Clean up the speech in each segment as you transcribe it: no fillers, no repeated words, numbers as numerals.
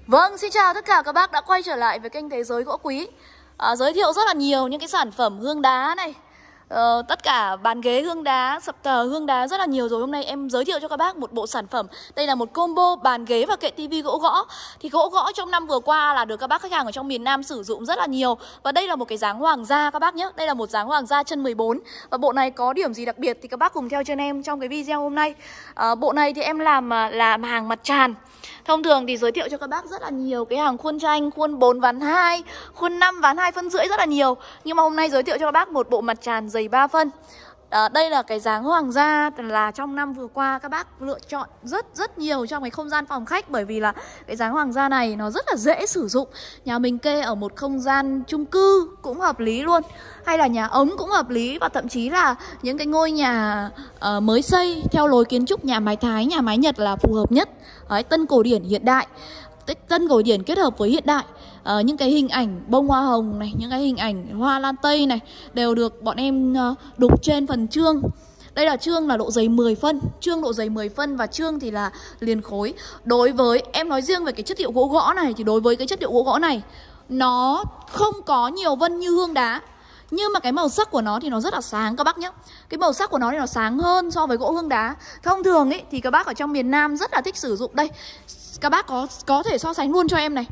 Vâng, xin chào tất cả các bác đã quay trở lại với kênh Thế Giới Gỗ Quý. Giới thiệu rất là nhiều những cái sản phẩm hương đá này, tất cả bàn ghế hương đá, sập tờ hương đá rất là nhiều rồi. Hôm nay em giới thiệu cho các bác một bộ sản phẩm. Đây là một combo bàn ghế và kệ tivi gỗ gõ. Thì gỗ gõ trong năm vừa qua là được các bác khách hàng ở trong miền Nam sử dụng rất là nhiều. Và đây là một cái dáng hoàng gia các bác nhé. Đây là một dáng hoàng gia chân 14. Và bộ này có điểm gì đặc biệt thì các bác cùng theo chân em trong cái video hôm nay. Bộ này thì em làm hàng mặt tràn. Thông thường thì giới thiệu cho các bác rất là nhiều cái hàng khuôn tranh, khuôn 4 ván 2, khuôn 5 ván 2 phân rưỡi rất là nhiều. Nhưng mà hôm nay giới thiệu cho các bác một bộ mặt tràn dày 3 phân. Đây là cái dáng hoàng gia là trong năm vừa qua các bác lựa chọn rất nhiều trong cái không gian phòng khách. Bởi vì là cái dáng hoàng gia này nó rất là dễ sử dụng. Nhà mình kê ở một không gian chung cư cũng hợp lý luôn, hay là nhà ống cũng hợp lý. Và thậm chí là những cái ngôi nhà mới xây theo lối kiến trúc nhà mái Thái, nhà mái Nhật là phù hợp nhất. Đấy, tân cổ điển hiện đại, tân cổ điển kết hợp với hiện đại. Những cái hình ảnh bông hoa hồng này, những cái hình ảnh hoa lan tây này đều được bọn em đục trên phần chương. Đây là chương là độ dày 10 phân, chương độ dày 10 phân và chương thì là liền khối. Đối với em nói riêng về cái chất liệu gỗ gõ này thì đối với cái chất liệu gỗ gõ này nó không có nhiều vân như hương đá, nhưng mà cái màu sắc của nó thì nó rất là sáng các bác nhé. Cái màu sắc của nó thì nó sáng hơn so với gỗ hương đá. Thông thường ấy thì các bác ở trong miền Nam rất là thích sử dụng. Đây, các bác có thể so sánh luôn cho em này.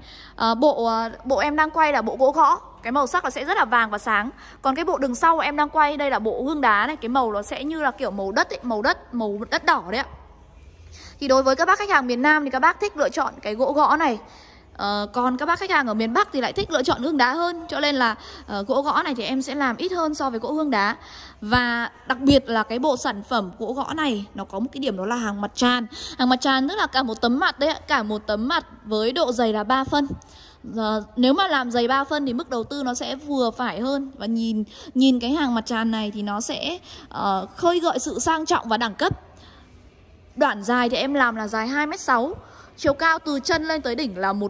Bộ em đang quay là bộ gỗ gõ, cái màu sắc nó sẽ rất là vàng và sáng. Còn cái bộ đằng sau em đang quay đây là bộ hương đá này, cái màu nó sẽ như là kiểu màu đất ấy, màu đất đỏ đấy ạ. Thì đối với các bác khách hàng miền Nam thì các bác thích lựa chọn cái gỗ gõ này. Còn các bác khách hàng ở miền Bắc thì lại thích lựa chọn hương đá hơn. Cho nên là gỗ gõ này thì em sẽ làm ít hơn so với gỗ hương đá. Và đặc biệt là cái bộ sản phẩm gỗ gõ này nó có một cái điểm đó là hàng mặt tràn. Hàng mặt tràn tức là cả một tấm mặt đấy ạ, cả một tấm mặt với độ dày là 3 phân. Nếu mà làm dày 3 phân thì mức đầu tư nó sẽ vừa phải hơn. Và nhìn cái hàng mặt tràn này thì nó sẽ khơi gợi sự sang trọng và đẳng cấp. Đoạn dài thì em làm là dài 2m6, chiều cao từ chân lên tới đỉnh là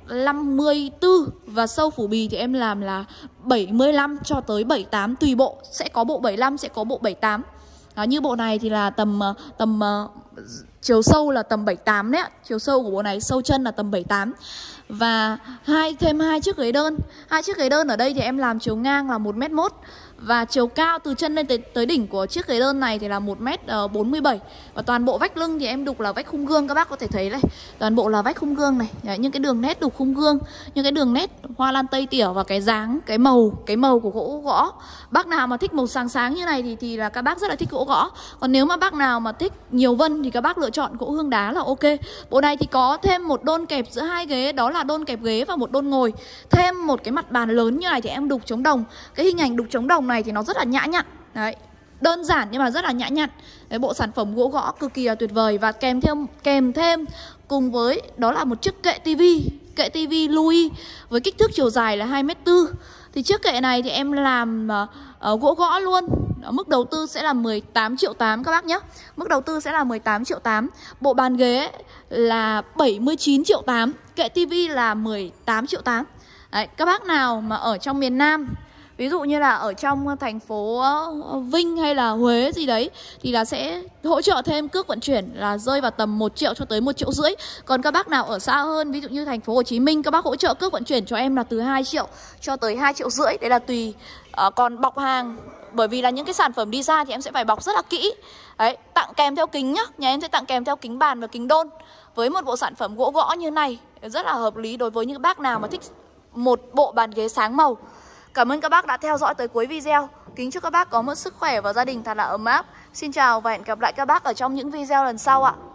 1m54. Và sâu phủ bì thì em làm là 75 cho tới 78 tùy bộ. Sẽ có bộ 75, sẽ có bộ 78. Như bộ này thì là tầm chiều sâu là tầm 78 đấy ạ. Chiều sâu của bộ này, sâu chân là tầm 78. Và thêm hai chiếc ghế đơn. Hai chiếc ghế đơn ở đây thì em làm chiều ngang là 1m1. Và chiều cao từ chân lên tới đỉnh của chiếc ghế đơn này thì là 1m47. Và toàn bộ vách lưng thì em đục là vách khung gương. Các bác có thể thấy đây, toàn bộ là vách khung gương này. Đấy, những cái đường nét đục khung gương, những cái đường nét hoa lan tây tỉa và cái dáng, cái màu của gỗ gõ. Bác nào mà thích màu sáng sáng như này thì là các bác rất là thích gỗ gõ. Còn nếu mà bác nào mà thích nhiều vân thì các bác lựa chọn gỗ hương đá là ok. Bộ này thì có thêm một đôn kẹp giữa hai ghế, đó là đôn kẹp ghế và một đôn ngồi. Thêm một cái mặt bàn lớn như này thì em đục chống đồng. Cái hình ảnh đục chống đồng này thì nó rất là nhã nhặn. Đấy, đơn giản nhưng mà rất là nhã nhặn. Đấy, bộ sản phẩm gỗ gõ cực kỳ là tuyệt vời. Và kèm thêm cùng với đó là một chiếc kệ tivi, kệ tivi Louis với kích thước chiều dài là 2m4. Thì chiếc kệ này thì em làm gỗ gõ luôn. Mức đầu tư sẽ là 18,8 triệu các bác nhé. Mức đầu tư sẽ là 18,8 triệu. Bộ bàn ghế là 79,8 triệu. Kệ tivi là 18,8 triệu. Đấy, các bác nào mà ở trong miền Nam, ví dụ như là ở trong thành phố Vinh hay là Huế gì đấy, thì là sẽ hỗ trợ thêm cước vận chuyển là rơi vào tầm 1 triệu cho tới 1,5 triệu. Còn các bác nào ở xa hơn, ví dụ như thành phố Hồ Chí Minh, các bác hỗ trợ cước vận chuyển cho em là từ 2 triệu cho tới 2,5 triệu. Đấy là tùy. Còn bọc hàng, bởi vì là những cái sản phẩm đi ra thì em sẽ phải bọc rất là kỹ. Đấy, tặng kèm theo kính nhá. Nhà em sẽ tặng kèm theo kính bàn và kính đôn. Với một bộ sản phẩm gỗ gõ như này rất là hợp lý đối với những bác nào mà thích một bộ bàn ghế sáng màu. Cảm ơn các bác đã theo dõi tới cuối video. Kính chúc các bác có một sức khỏe và gia đình thật là ấm áp. Xin chào và hẹn gặp lại các bác ở trong những video lần sau ạ.